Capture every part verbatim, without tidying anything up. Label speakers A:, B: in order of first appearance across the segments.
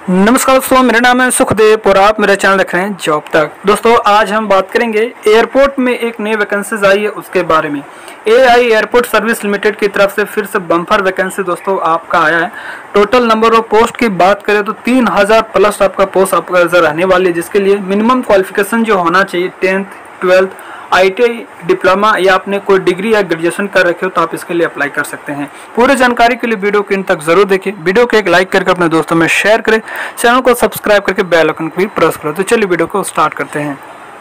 A: नमस्कार दोस्तों, मेरा नाम है सुखदेव और आप मेरा चैनल देख रहे हैं जॉब तक। दोस्तों आज हम बात करेंगे एयरपोर्ट में एक नई वैकेंसीज आई है उसके बारे में। एआई एयरपोर्ट सर्विस लिमिटेड की तरफ से फिर से बम्पर वैकेंसी दोस्तों आपका आया है। टोटल नंबर ऑफ पोस्ट की बात करें तो तीन हजार प्लस आपका पोस्ट आपका रहने वाली है, जिसके लिए मिनिमम क्वालिफिकेशन जो होना चाहिए टेंथ ट्वेल्थ आईटीआई डिप्लोमा या आपने कोई डिग्री या ग्रेजुएशन कर रखे हो तो आप इसके लिए अप्लाई कर सकते हैं। पूरी जानकारी के लिए वीडियो को इन तक जरूर देखिए, वीडियो को एक लाइक करके अपने दोस्तों में शेयर करें, चैनल को सब्सक्राइब करके बेल आइकन को भी प्रेस करो। तो चलिए वीडियो को स्टार्ट करते हैं।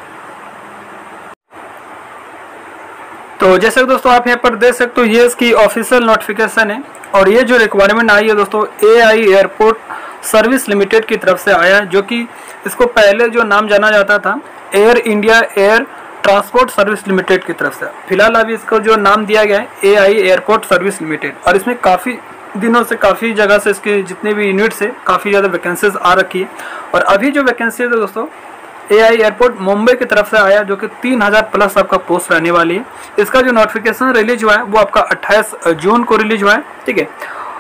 A: तो जैसे दोस्तों आप यहाँ पर देख सकते हो ये इसकी ऑफिशियल नोटिफिकेशन है और ये जो रिक्वायरमेंट आई है दोस्तों एआई एयरपोर्ट सर्विस लिमिटेड की तरफ से आया है, जो कि इसको पहले जो नाम जाना जाता था Air India air transport service limited की तरफ से। फिलहाल अभी इसको जो नाम दिया गया है एआई एयरपोर्ट सर्विस लिमिटेड, और इसमें काफ़ी दिनों से काफ़ी जगह से इसके जितने भी यूनिट्स है काफ़ी ज़्यादा वैकेंसीज आ रखी है। और अभी जो वैकेंसी है दोस्तों एआई एयरपोर्ट मुंबई की तरफ से आया, जो कि तीन हजार प्लस आपका पोस्ट रहने वाली है। इसका जो नोटिफिकेशन रिलीज हुआ है वो आपका अट्ठाईस जून को रिलीज हुआ है, ठीक है।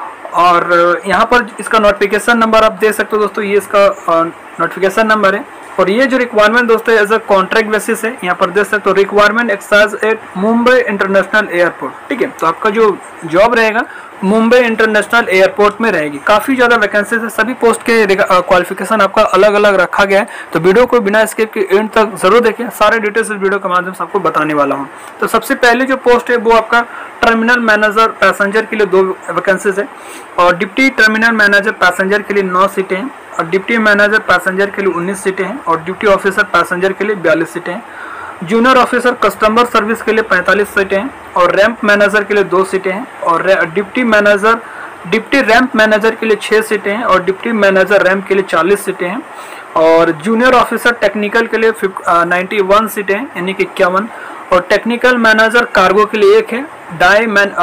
A: और यहाँ पर इसका नोटिफिकेशन नंबर आप देख सकते हो दोस्तों, ये इसका नोटिफिकेशन नंबर है। और ये जो रिक्वायरमेंट दोस्तों एज अ कॉन्ट्रैक्ट बेसिस है, यहाँ पर देख सकते हो requirement exercise at Mumbai international airport, ठीक है। तो आपका जो जॉब रहेगा मुंबई इंटरनेशनल एयरपोर्ट में रहेगी। काफ़ी ज़्यादा वैकेंसीज है, सभी पोस्ट के क्वालिफिकेशन आपका अलग अलग रखा गया है। तो वीडियो को बिना स्किप के एंड तक जरूर देखें, सारे डिटेल्स इस वीडियो के माध्यम से आपको बताने वाला हूँ। तो सबसे पहले जो पोस्ट है वो आपका टर्मिनल मैनेजर पैसेंजर के लिए दो वैकेंसीज है, और डिप्टी टर्मिनल मैनेजर पैसेंजर के लिए नौ सीटें हैं, और डिप्टी मैनेजर पैसेंजर के लिए उन्नीस सीटें हैं, और ड्यूटी ऑफिसर पैसेंजर के लिए बयालीस सीटें हैं। जूनियर ऑफिसर कस्टमर सर्विस के लिए पैंतालीस सीटें हैं, और रैंप मैनेजर के लिए दो सीटें हैं, और deputy manager deputy ramp manager के लिए छः सीटें हैं, और डिप्टी मैनेजर रैंप के लिए चालीस सीटें हैं, और जूनियर ऑफिसर टेक्निकल के लिए नाइन्टी वन सीटें हैं यानी कि इक्यावन, और टेक्निकल मैनेजर कार्गो के लिए एक है, dy man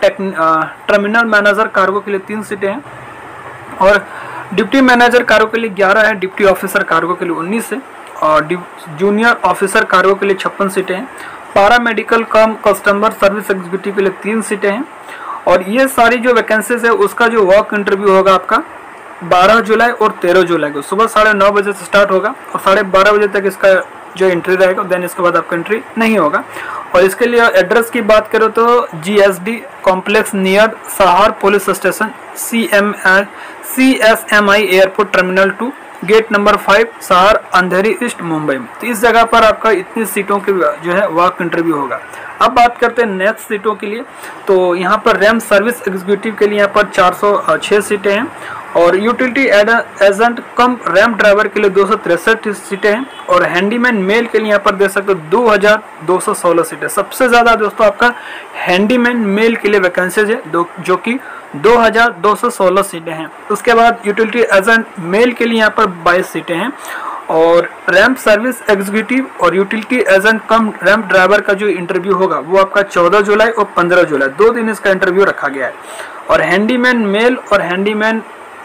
A: terminal manager cargo के लिए तीन सीटें हैं, और डिप्टी मैनेजर कार्गो के लिए ग्यारह है, डिप्टी ऑफिसर कार्गो के लिए उन्नीस है, और जूनियर ऑफिसर कार्गो के लिए छप्पन सीटें हैं, paramedical cum customer service executive के लिए तीन सीटें हैं। और ये सारी जो वैकेंसीज है उसका जो वर्क इंटरव्यू होगा आपका बारह जुलाई और तेरह जुलाई को सुबह साढ़े नौ बजे से स्टार्ट होगा, और साढ़े बारह बजे तक इसका जो एंट्री रहेगा, देन इसके बाद आपका एंट्री नहीं होगा। और इसके लिए एड्रेस की बात करो तो GSD complex near Sahar police station C M C S M I airport terminal two gate number five Sahar Andheri east Mumbai में। तो इस जगह पर आपका इतनी सीटों के जो है वर्क इंटरव्यू होगा। अब बात करते हैं नेक्स्ट सीटों के लिए, तो यहाँ पर रैम सर्विस एग्जीक्यूटिव के लिए यहाँ पर चार सौ छः सीटें हैं, और utility agent cum ramp driver के लिए दो सौ तिरसठ सीटें हैं, और हैंडीमैन मेल के लिए यहाँ पर देख सकते हो दो हजार दो सौ सोलह सीटें। सबसे ज़्यादा दोस्तों आपका हैंडीमैन मेल के लिए वैकेंसीज है दो, जो कि दो हजार दो सौ सोलह सीटें हैं। उसके बाद यूटिलिटी एजेंट मेल के लिए यहाँ पर बाईस सीटें हैं, और रैम्प सर्विस एग्जीक्यूटिव और utility agent cum ramp driver का जो इंटरव्यू होगा वो आपका चौदह जुलाई और पंद्रह जुलाई दो दिन इसका इंटरव्यू रखा गया है। और हैंडीमैन मेल और handyman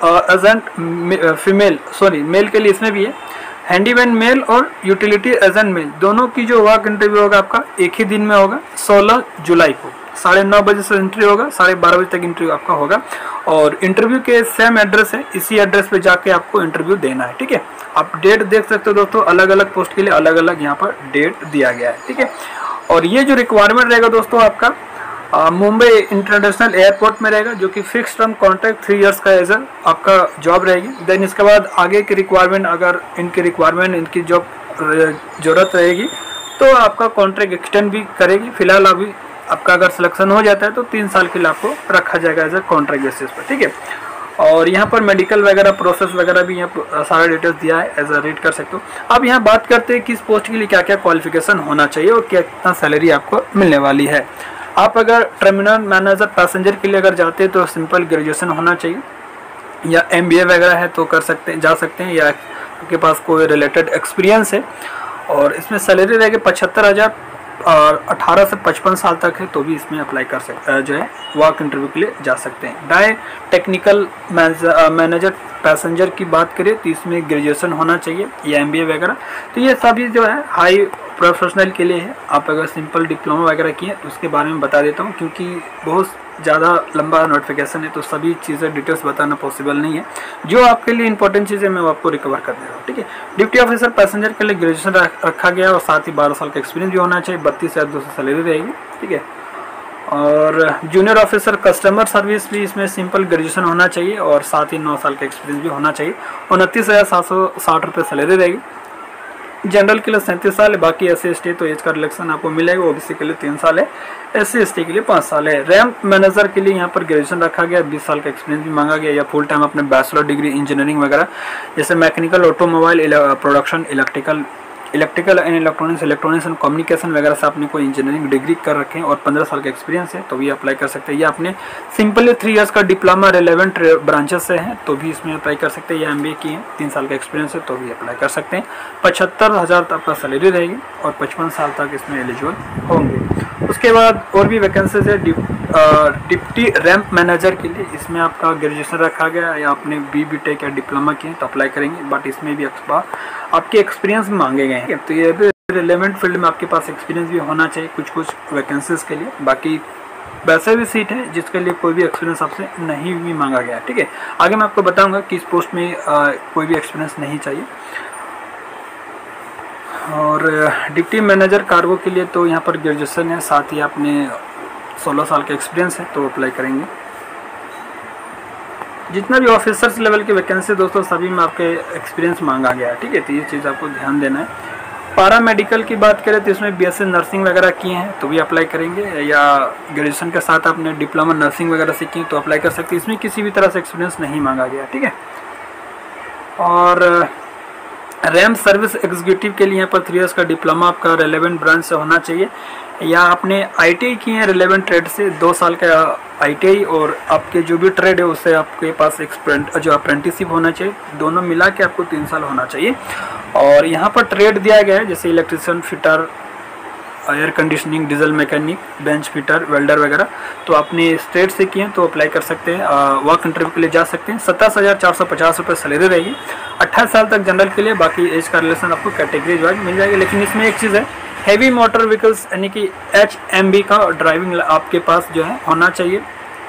A: agent female sorry male के लिए इसमें भी है, हैंडीमैन मेल और यूटिलिटी एजेंट मेल दोनों की जो वर्क इंटरव्यू होगा आपका एक ही दिन में होगा, सोलह जुलाई को साढ़े नौ बजे से इंटरव्यू होगा, साढ़े बारह बजे तक इंटरव्यू आपका होगा। और इंटरव्यू के सेम एड्रेस है, इसी एड्रेस पे जाके आपको इंटरव्यू देना है, ठीक है। आप डेट देख सकते हो दोस्तों, अलग अलग पोस्ट के लिए अलग अलग यहाँ पर डेट दिया गया है, ठीक है। और ये जो रिक्वायरमेंट रहेगा दोस्तों आपका मुंबई इंटरनेशनल एयरपोर्ट में रहेगा, जो कि fix term contract three years का एज आपका जॉब रहेगी। देन इसके बाद आगे की रिक्वायरमेंट, अगर इनकी रिक्वायरमेंट इनकी जॉब ज़रूरत रहेगी तो आपका कॉन्ट्रैक्ट एक्सटेंड भी करेगी। फिलहाल अभी आपका अगर सिलेक्शन हो जाता है तो तीन साल के लिए आपको रखा जाएगा एज ए कॉन्ट्रैक्ट बेसिस पर, ठीक है। और यहाँ पर मेडिकल वगैरह प्रोसेस वगैरह भी यहाँ पर सारा डिटेल्स दिया है, एज अ रीड कर सकते हो। अब यहाँ बात करते हैं कि इस पोस्ट के लिए क्या क्या क्वालिफिकेशन होना चाहिए और क्या कितना सैलरी आपको मिलने वाली है। आप अगर टर्मिनल मैनेजर पैसेंजर के लिए अगर जाते हैं तो सिंपल ग्रेजुएशन होना चाहिए, या एमबीए वगैरह है तो कर सकते हैं जा सकते हैं, या आपके पास कोई रिलेटेड एक्सपीरियंस है। और इसमें सैलरी रहेगी पचहत्तर हज़ार और अठारह से पचपन साल तक है तो भी इसमें अप्लाई कर सकते जो है वर्क इंटरव्यू के लिए जा सकते हैं। डाई टेक्निकल मैनेजर पैसेंजर की बात करें तो इसमें ग्रेजुएशन होना चाहिए या एमबीए वगैरह। तो ये सभी जो है हाई प्रोफेशनल के लिए है। आप अगर सिंपल डिप्लोमा वगैरह किए तो उसके बारे में बता देता हूँ, क्योंकि बहुत ज़्यादा लंबा नोटिफिकेशन है तो सभी चीज़ें डिटेल्स बताना पॉसिबल नहीं है। जो आपके लिए इंपॉर्टेंट चीज़ें मैं आपको रिकवर कर दे रहा हूँ, ठीक है। ड्यूटी ऑफिसर पैसेंजर के लिए ग्रेजुएशन रखा गया और साथ ही बारह साल का एक्सपीरियंस भी होना चाहिए। बत्तीस हज़ार दो सौ सैलरी रहेगी, ठीक है। और जूनियर ऑफिसर कस्टमर सर्विस भी इसमें सिंपल ग्रेजुएशन होना चाहिए और साथ ही नौ साल का एक्सपीरियंस भी होना चाहिए। उनतीस हज़ार सात सौ साठ रुपये सैलरी रहेगी। जनरल के लिए सैंतीस साल है, बाकी एस सी एस टी तो एज का रिलेक्शन आपको मिलेगा। ओबीसी के लिए तीन साल है, एस सी एस टी के लिए पाँच साल है। रैंप मैनेजर के लिए यहाँ पर ग्रेजुएशन रखा गया, बीस साल का एक्सपीरियंस भी मांगा गया या फुल टाइम अपने बैचलर डिग्री इंजीनियरिंग वगैरह जैसे mechanical, automobile production, electrical electrical and electronics electronics and communication वगैरह से आपने कोई इंजीनियरिंग डिग्री कर रखे हैं और पंद्रह साल का एक्सपीरियंस है तो भी अप्लाई कर सकते हैं। या आपने सिंपली थ्री इयर्स का डिप्लोमा रिलेवेंट ब्रांचेस से हैं तो भी इसमें अप्लाई कर सकते हैं। या एमबीए किए हैं, तीन साल का एक्सपीरियंस है तो भी अप्लाई कर सकते हैं। पचहत्तर हज़ार तक का सैलरी रहेगी और पचपन साल तक इसमें एलिजिबल होंगे। उसके बाद और भी वैकेंसीज है डिप्टी रैंप मैनेजर के लिए। इसमें आपका ग्रेजुएशन रखा गया या आपने बी बी टेक या डिप्लोमा किए तो अप्लाई करेंगे, बट इसमें भी आपके एक्सपीरियंस मांगे गए हैं। तो ये भी रिलेवेंट फील्ड में आपके पास एक्सपीरियंस भी होना चाहिए कुछ कुछ वैकेंसीज के लिए। बाकी वैसे भी सीट है जिसके लिए कोई भी एक्सपीरियंस आपसे नहीं भी मांगा गया, ठीक है। आगे मैं आपको बताऊंगा कि इस पोस्ट में आ, कोई भी एक्सपीरियंस नहीं चाहिए। और डिप्टी मैनेजर कार्गो के लिए तो यहाँ पर ग्रेजुएशन है, साथ ही आपने सोलह साल का एक्सपीरियंस है तो अप्लाई करेंगे। जितना भी ऑफिसर्स लेवल की वैकेंसी दोस्तों सभी में आपके एक्सपीरियंस मांगा गया है, ठीक है। तो ये चीज़ आपको ध्यान देना है। पारा मेडिकल की बात करें तो इसमें बीएससी नर्सिंग वगैरह किए हैं तो भी अप्लाई करेंगे, या ग्रेजुएशन के साथ आपने डिप्लोमा नर्सिंग वगैरह सीखी हैं तो अप्लाई कर सकते हैं। इसमें किसी भी तरह से एक्सपीरियंस नहीं मांगा गया, ठीक है। और रैम सर्विस एग्जीक्यूटिव के लिए यहाँ पर थ्री इयर्स का डिप्लोमा आपका रेलेवेंट ब्रांच से होना चाहिए, या आपने आईटीआई किए हैं रेलेवेंट ट्रेड से दो साल का आईटीआई, और आपके जो भी ट्रेड है उससे आपके पास एक जो अप्रेंटिसशिप होना चाहिए। दोनों मिला के आपको तीन साल होना चाहिए। और यहाँ पर ट्रेड दिया गया है जैसे electrician, fitter, air conditioning, diesel mechanic, bench fitter, welder वगैरह। तो आपने स्टेट से किए तो अप्लाई कर सकते हैं, वर्क इंटरव्यू के लिए जा सकते हैं। सत्ताईस हज़ार चार सौ पचास रुपये सैलरी रहेगी। अट्ठाईस साल तक जनरल के लिए, बाकी एज का रिलेशन आपको कैटेगरी वाइज मिल जाएगी। लेकिन इसमें एक चीज़ है, हैवी मोटर व्हीकल्स यानी कि एच एम बी का ड्राइविंग आपके पास जो है होना चाहिए,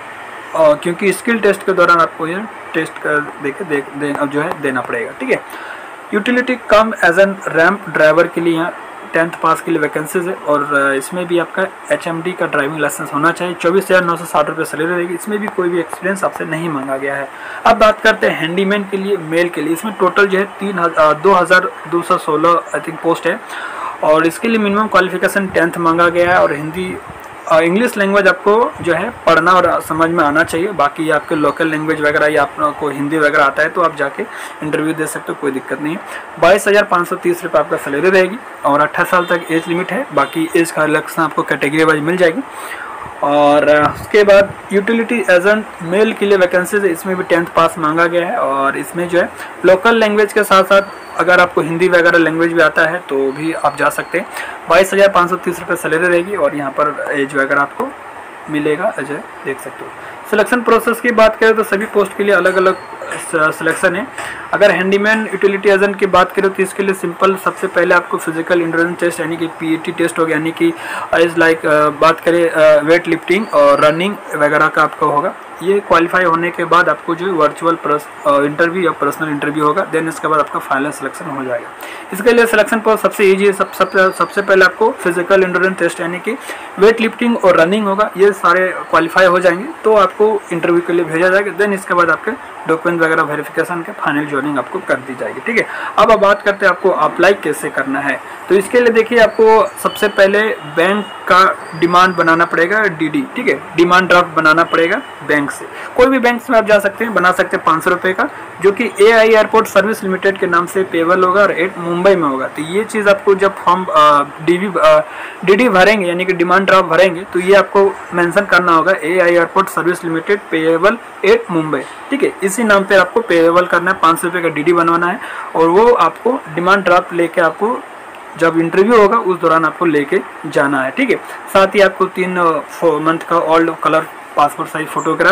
A: और क्योंकि स्किल टेस्ट के दौरान आपको ये टेस्ट कर देके दे, दे, जो है देना पड़ेगा, ठीक है। Utility cum agent ramp driver के लिए यहाँ टेंथ पास के लिए वैकेंसीज है, और इसमें भी आपका एच एम डी का ड्राइविंग लाइसेंस होना चाहिए। चौबीस हज़ार नौ सौ साठ रुपये सैलरी रहेगी। इसमें भी कोई भी एक्सपीरियंस आपसे नहीं मांगा गया है। अब बात करते हैं हैंडीमैन के लिए, मेल के लिए। इसमें टोटल जो है तीन दो हज़ार दो सौ सोलह आई थिंक पोस्ट है, और इसके लिए मिनिमम क्वालिफिकेशन टेंथ मांगा गया है, और हिंदी इंग्लिश लैंग्वेज आपको जो है पढ़ना और समझ में आना चाहिए। बाकी आपके लोकल लैंग्वेज वगैरह या आपको हिंदी वगैरह आता है तो आप जाके इंटरव्यू दे सकते हो, कोई दिक्कत नहीं है। बाईस हज़ार पाँच सौ तीस रुपये आपका सैलरी रहेगी, और अट्ठाईस साल तक एज लिमिट है। बाकी एज का रिलैक्सेशन आपको कैटेगरी वाइज मिल जाएगी। और उसके बाद यूटिलिटी एजेंट मेल के लिए वैकेंसीज है, इसमें भी टेंथ पास मांगा गया है, और इसमें जो है लोकल लैंग्वेज के साथ साथ अगर आपको हिंदी वगैरह लैंग्वेज भी आता है तो भी आप जा सकते हैं। बाईस हज़ार पाँच सौ तीस रुपये सैलरी रहेगी, और यहाँ पर एज वगैरह आपको मिलेगा, एज देख सकते हो। सिलेक्शन प्रोसेस की बात करें तो सभी पोस्ट के लिए अलग अलग सिलेक्शन है। अगर हैंडीमैन यूटिलिटी एजेंट की बात करें तो इसके लिए सिंपल सबसे पहले आपको फिजिकल इंड्योरेंस टेस्ट यानी कि पीईटी टेस्ट हो गया, यानी कि इज लाइक बात करें वेट लिफ्टिंग और रनिंग वगैरह का आपका होगा। ये क्वालिफाई होने के बाद आपको जो वर्चुअल इंटरव्यू या पर्सनल इंटरव्यू होगा, देन इसके बाद आपका फाइनल सिलेक्शन हो जाएगा। इसके लिए सिलेक्शन प्रोसेस सबसे ईजी है। सब, सब सबसे पहले आपको फिजिकल इंड्योरेंस टेस्ट यानी कि वेट लिफ्टिंग और रनिंग होगा, ये सारे क्वालिफाई हो जाएंगे तो आपको इंटरव्यू के लिए भेजा जाएगा। देन इसके बाद आपके डॉक्यूमेंट वगैरह वेरिफिकेशन के फाइनल ज्वाइनिंग आपको कर दी जाएगी, ठीक है। अब अब बात करते हैं आपको अप्लाई कैसे करना है। तो इसके लिए देखिए आपको सबसे पहले बैंक का डिमांड बनाना पड़ेगा, डीडी, ठीक है। डिमांड ड्राफ्ट बनाना पड़ेगा बैंक से, कोई भी बैंक में आप जा सकते हैं, बना सकते हैं पाँच सौ रुपये का, जो कि A I airport service limited के नाम से पेबल होगा और एट मुंबई में होगा। तो ये चीज़ आपको जब फॉर्म डीवी डीडी भरेंगे यानी कि डिमांड ड्राफ्ट भरेंगे तो ये आपको मेंशन करना होगा A I airport service limited payable at Mumbai, ठीक है। इसी नाम पे आपको पेबल करना है, पाँच सौ रुपये का डीडी बनवाना है, और वो आपको डिमांड ड्राफ्ट लेके आपको जब इंटरव्यू होगा उस दौरान आपको लेके जाना है, ठीक है। साथ ही आपको तीन मंथ का old colour passport size photograph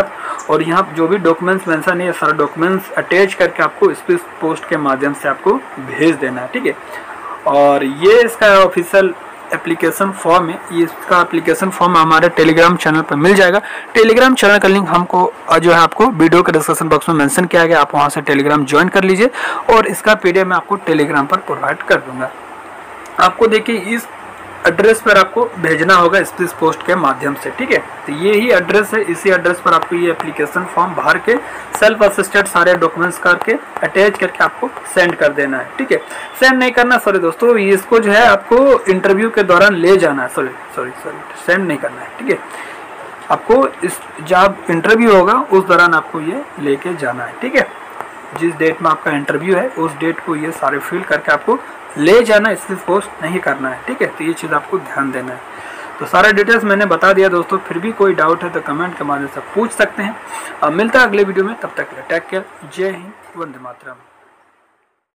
A: और यहाँ जो भी डॉक्यूमेंट्स मेंशन है ये सारा डॉक्यूमेंट्स अटैच करके आपको स्पीड पोस्ट के माध्यम से आपको भेज देना है, ठीक है। और ये इसका ऑफिशियल एप्लीकेशन फॉर्म है, ये इसका एप्लीकेशन फॉर्म हमारे टेलीग्राम चैनल पर मिल जाएगा। टेलीग्राम चैनल का लिंक हमको जो है आपको वीडियो के डिस्क्रिप्शन बॉक्स में मेंशन किया गया, आप वहां से टेलीग्राम ज्वाइन कर लीजिए और इसका पीडीएफ मैं आपको टेलीग्राम पर प्रोवाइड कर दूंगा। आपको देखिए इस एड्रेस पर आपको भेजना होगा स्पीड पोस्ट के माध्यम से, ठीक है। तो ये ही एड्रेस है, इसी एड्रेस पर आपको ये एप्लीकेशन फॉर्म भर के सेल्फ असिस्टेड सारे डॉक्यूमेंट्स करके अटैच करके आपको सेंड कर देना है, ठीक है। सेंड नहीं करना, सॉरी दोस्तों, इसको जो है आपको इंटरव्यू के दौरान ले जाना है, सॉरी सॉरी सॉरी सेंड नहीं करना है, ठीक है। आपको इस जब इंटरव्यू होगा उस दौरान आपको ये लेके जाना है, ठीक है। जिस डेट में आपका इंटरव्यू है उस डेट को ये सारे फिल करके आपको ले जाना, स्पीड पोस्ट नहीं करना है, ठीक है। तो ये चीज़ आपको ध्यान देना है। तो सारे डिटेल्स मैंने बता दिया दोस्तों, फिर भी कोई डाउट है तो कमेंट के माध्यम से पूछ सकते हैं। अब मिलता है अगले वीडियो में, तब तक के लिए टेक केयर, जय हिंद, वंदे मातरम।